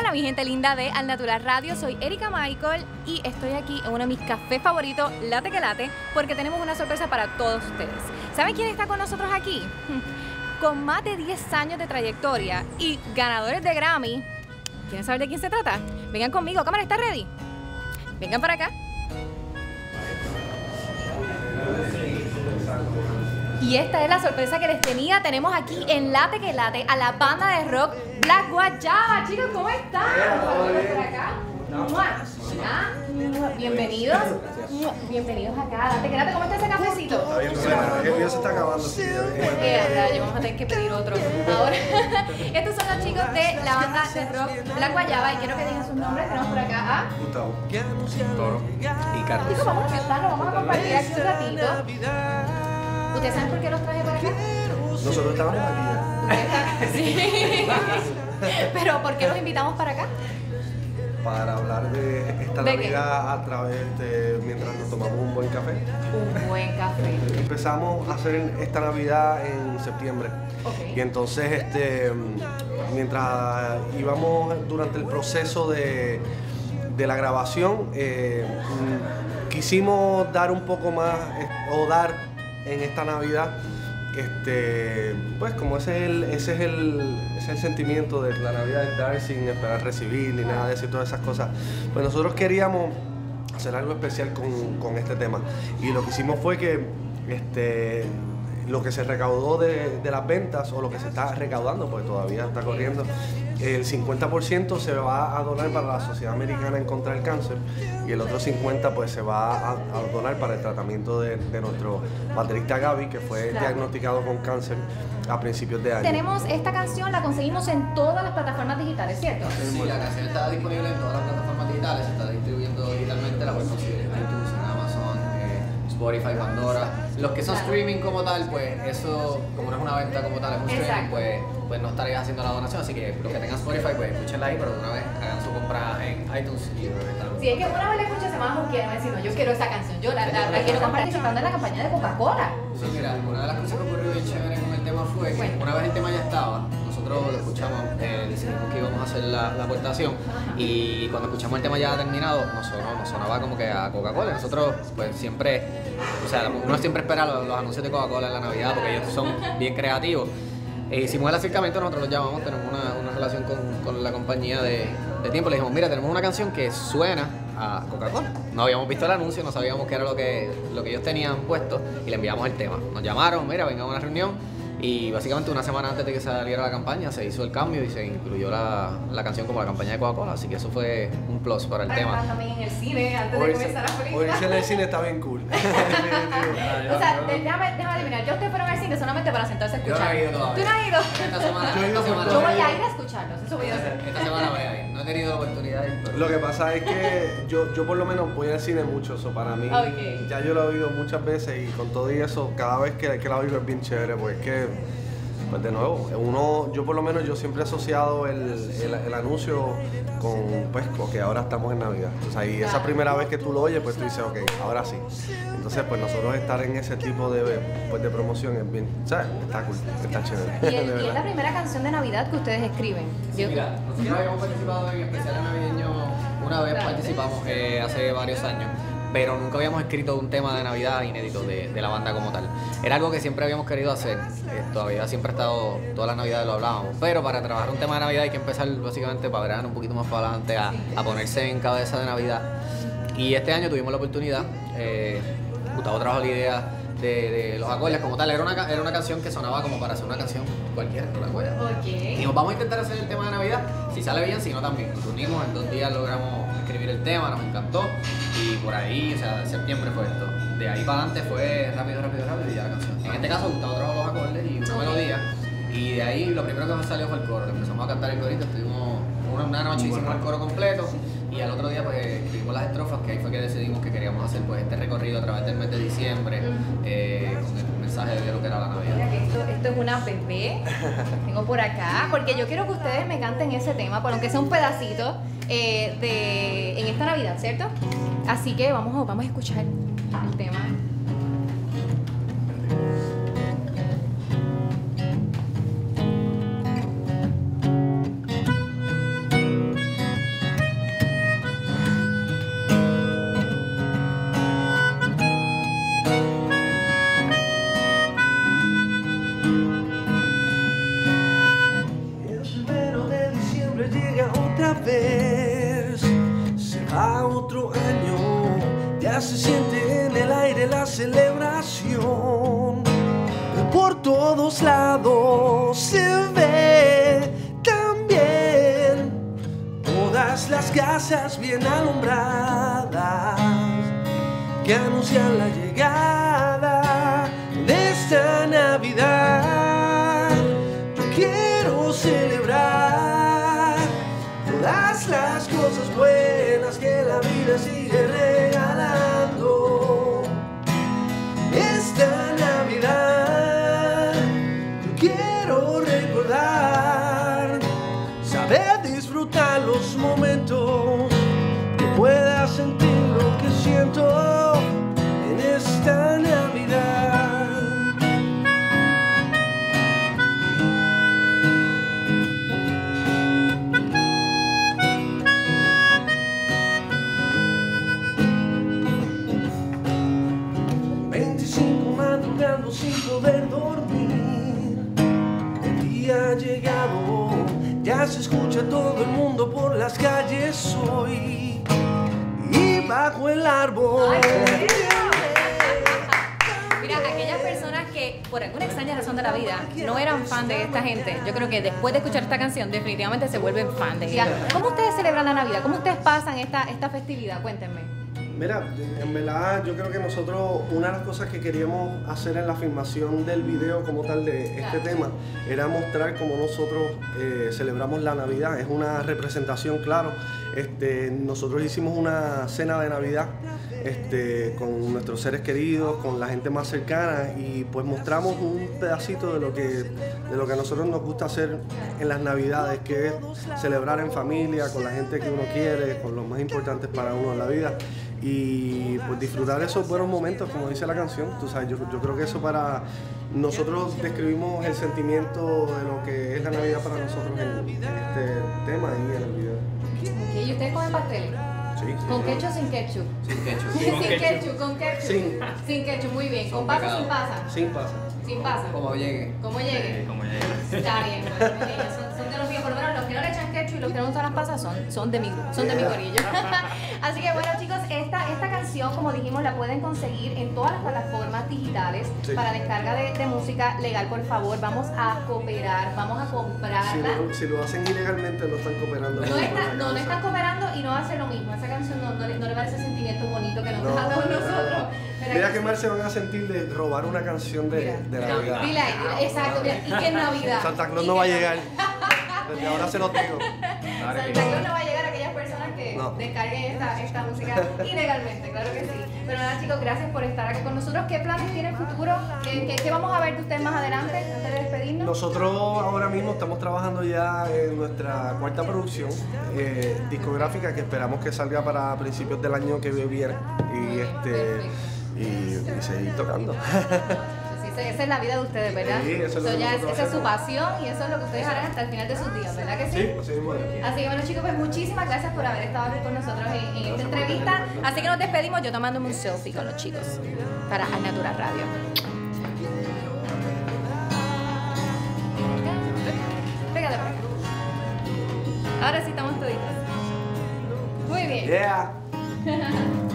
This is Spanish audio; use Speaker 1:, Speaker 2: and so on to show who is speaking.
Speaker 1: Hola mi gente linda de Al Natural Radio, soy Erika Michael y estoy aquí en uno de mis cafés favoritos, Late que Late, porque tenemos una sorpresa para todos ustedes. ¿Saben quién está con nosotros aquí? Con más de 10 años de trayectoria y ganadores de Grammy. ¿Quieren saber de quién se trata? Vengan conmigo, cámara, ¿está ready? Vengan para acá. Y esta es la sorpresa que les tenía. Tenemos aquí en Late que Late a la banda de rock Black Guayaba. Chicos, ¿cómo están? Por acá. Bienvenidos. Bienvenidos acá. Late que Late, ¿cómo está ese cafecito?
Speaker 2: Está bien, el mío se está acabando. Sí,
Speaker 1: vamos a tener que pedir otro. Ahora, estos son los chicos de la banda de rock Black Guayaba y quiero que digan sus nombres. Tenemos por acá a
Speaker 2: Gustavo, Toro y Carlos.
Speaker 1: Chicos, vamos a cantarlo, vamos a compartir aquí un ratito. ¿Ustedes saben por qué los traje para acá?
Speaker 2: Nosotros estábamos aquí
Speaker 1: Sí. Pero ¿por qué los invitamos para acá?
Speaker 2: para hablar de esta
Speaker 1: ¿De
Speaker 2: Navidad a través de mientras nos tomamos un buen café.
Speaker 1: Un buen café.
Speaker 2: Empezamos a hacer esta Navidad en septiembre.
Speaker 1: Okay.
Speaker 2: Y entonces mientras íbamos durante el proceso de la grabación, quisimos dar un poco más o dar en esta Navidad, pues como ese es el sentimiento de la Navidad, de dar sin esperar recibir ni nada de eso y todas esas cosas. Pues nosotros queríamos hacer algo especial con este tema y lo que hicimos fue que lo que se recaudó de las ventas o lo que se está recaudando, porque todavía está corriendo, el 50% se va a donar para la Sociedad Americana en contra del Cáncer y el otro 50% pues se va a donar para el tratamiento de nuestro baterista Gaby, que fue diagnosticado con cáncer a principios de año.
Speaker 1: Tenemos esta canción, la conseguimos en todas las plataformas digitales, ¿cierto?
Speaker 3: Sí, la canción está disponible en todas las plataformas digitales, se está distribuyendo digitalmente, la puedes conseguir en iTunes, en Amazon, Spotify, Pandora. Los que son streaming como tal, pues eso, como no es una venta como tal, es un streaming, pues no estarías haciendo la donación, así que los que tengan Spotify, pues escúchenla ahí, pero de una vez hagan su compra en iTunes y
Speaker 1: Si es que una vez la escuchas, se van a quiero decir, no, yo quiero esa canción, yo la quiero comprar participando en la campaña de Coca-Cola.
Speaker 3: Sí, mira, una de las cosas que ocurrió bien chévere con el tema fue que una vez el tema ya estaba, nosotros lo escuchamos, decidimos que íbamos a hacer la aportación y cuando escuchamos el tema ya terminado, nos sonaba como que a Coca-Cola. Nosotros pues siempre, o sea, uno siempre espera los anuncios de Coca-Cola en la Navidad porque ellos son bien creativos. Hicimos el acercamiento, nosotros los llamamos, tenemos una relación con la compañía de tiempo. Le dijimos, mira, tenemos una canción que suena a Coca-Cola. No habíamos visto el anuncio, no sabíamos qué era lo que ellos tenían puesto y le enviamos el tema. Nos llamaron, mira, venga a una reunión y básicamente una semana antes de que saliera la campaña se hizo el cambio y se incluyó la canción como la campaña de Coca-Cola, así que eso fue un plus para el tema.
Speaker 1: También en el cine, antes de comenzar la película.
Speaker 2: Hoy en el cine está bien cool.
Speaker 1: O sea, déjame adivinar, yo ustedes fueron al cine solamente para sentarse a escuchar.
Speaker 3: Yo no he ido todavía.
Speaker 1: ¿Tú no has ido?
Speaker 3: Esta semana
Speaker 1: Yo voy a ir a escucharlos, eso voy a hacer.
Speaker 3: Esta semana voy a ir. No he tenido la oportunidad de ir, pero...
Speaker 2: Lo que pasa es que yo por lo menos voy al cine mucho, eso para mí, ya yo lo he oído muchas veces y con todo y eso, cada vez que la oigo es bien chévere, pues es que, pues de nuevo, yo por lo menos yo siempre he asociado el anuncio con que ahora estamos en Navidad. O sea, y esa primera vez que tú lo oyes, pues tú dices, ok, ahora sí. Entonces, pues nosotros estar en ese tipo de promoción es bien, ¿sabes? Está cool, está chévere.
Speaker 1: Y es la primera canción de Navidad que ustedes escriben.
Speaker 3: Sí, mira, nosotros habíamos participado en especiales navideños, una vez participamos hace varios años, pero nunca habíamos escrito un tema de Navidad inédito de la banda como tal. Era algo que siempre habíamos querido hacer, todavía siempre ha estado, todas las Navidades lo hablábamos, pero para trabajar un tema de Navidad hay que empezar básicamente para verano un poquito más para adelante a ponerse en cabeza de Navidad. Y este año tuvimos la oportunidad, Gustavo trajo la idea de los acordes como tal, era una canción que sonaba como para hacer una canción cualquiera, ¿no la acuerdas?
Speaker 1: Okay.
Speaker 3: Dijimos, vamos a intentar hacer el tema de Navidad, si sale bien, si no también. Nos unimos, en 2 días logramos escribir el tema, nos encantó y por ahí, o sea, septiembre fue esto. De ahí para adelante fue rápido y ya la canción. En este caso Gustavo trajo los acordes y una melodía y de ahí lo primero que nos salió fue el coro. Empezamos a cantar el corito, estuvimos una noche, hicimos el coro completo y al otro día pues escribimos las estrofas, que ahí fue que decidimos que queríamos hacer pues este recorrido a través del mes de diciembre con el mensaje de lo que era la Navidad.
Speaker 1: Mira que esto es una bebé, tengo por acá, porque yo quiero que ustedes me canten ese tema, por aunque sea un pedacito en esta Navidad, ¿cierto? Así que vamos a escuchar el tema.
Speaker 2: todos lados se ve también, todas las casas bien alumbradas que anuncian la llegada de esta Navidad. Yo quiero celebrar todas las cosas buenas que la vida sigue regalando. Esta Navidad yo quiero recordar, saber disfrutar los momentos, que pueda sentir lo que siento en esta Navidad. 25 madrugando sin poder dormir, el día ha llegado, ya se escucha todo el mundo por las calles hoy y bajo el árbol.
Speaker 1: Ay, mira, aquellas personas que por alguna extraña razón de la vida no eran fan de esta gente, yo creo que después de escuchar esta canción definitivamente se vuelven fan de ella. ¿Cómo ustedes celebran la Navidad? ¿Cómo ustedes pasan esta festividad? Cuéntenme.
Speaker 2: Mira, en verdad yo creo que nosotros, una de las cosas que queríamos hacer en la filmación del video como tal de este tema, era mostrar cómo nosotros celebramos la Navidad. Es una representación, claro. Nosotros hicimos una cena de Navidad con nuestros seres queridos, con la gente más cercana, y pues mostramos un pedacito de lo que a nosotros nos gusta hacer en las Navidades, que es celebrar en familia, con la gente que uno quiere, con los más importantes para uno en la vida. Y pues disfrutar esos buenos momentos, como dice la canción. Tú sabes, yo creo que eso para nosotros describimos el sentimiento de lo que es la Navidad para nosotros en este tema y en el video.
Speaker 1: Okay, ¿y ustedes comen pasteles?
Speaker 2: Sí.
Speaker 1: ¿Con ketchup o sin ketchup?
Speaker 3: Sin ketchup.
Speaker 1: Sin ketchup, con ketchup. Sin ketchup, muy bien. ¿Con pasa o sin pasa?
Speaker 2: Sin pasa.
Speaker 1: Sin pasa.
Speaker 3: Como llegue.
Speaker 1: ¿Cómo llegue?
Speaker 4: Como llegue.
Speaker 1: Está bien, pues, muy bien. Son de los viejos, por lo menos los que no le echan ketchup y los que no usan las pasas son de mi grupo, son de mi corillo. Así que bueno, chicos, esta canción, como dijimos, la pueden conseguir en todas las plataformas digitales para descarga de música legal. Por favor, vamos a cooperar, vamos a comprarla.
Speaker 2: Si lo hacen ilegalmente, no están cooperando.
Speaker 1: No están cooperando y no hacen lo mismo. Esa canción no le va a ese sentimiento bonito que nos dejamos nosotros.
Speaker 2: Mira qué mal se van a sentir de robar una canción de Navidad.
Speaker 1: Dile ahí, exacto, mira, y que es Navidad.
Speaker 2: Santa Claus no va a llegar. Desde ahora se los digo.
Speaker 1: Santa Claus no va a llegar a aquellas personas que descarguen esta música ilegalmente, claro que sí. Pero nada, chicos, gracias por estar aquí con nosotros. ¿Qué planes tiene el futuro? ¿Qué vamos a ver de ustedes más adelante, antes de despedirnos?
Speaker 2: Nosotros ahora mismo estamos trabajando ya en nuestra cuarta producción discográfica, que esperamos que salga para principios del año que viene y seguir tocando.
Speaker 1: Esa es la vida de ustedes, ¿verdad?
Speaker 2: Sí, eso es lo que
Speaker 1: esa es su pasión y eso es lo que ustedes harán hasta el final de sus días, ¿verdad que sí?
Speaker 2: Sí, así mismo.
Speaker 1: Así que bueno, chicos, pues muchísimas gracias por haber estado aquí con nosotros en esta entrevista. Así que nos despedimos, yo tomándome un selfie con los chicos para Al Natural Radio. Pégate por acá. Ahora sí estamos toditos. Muy bien.
Speaker 2: Yeah.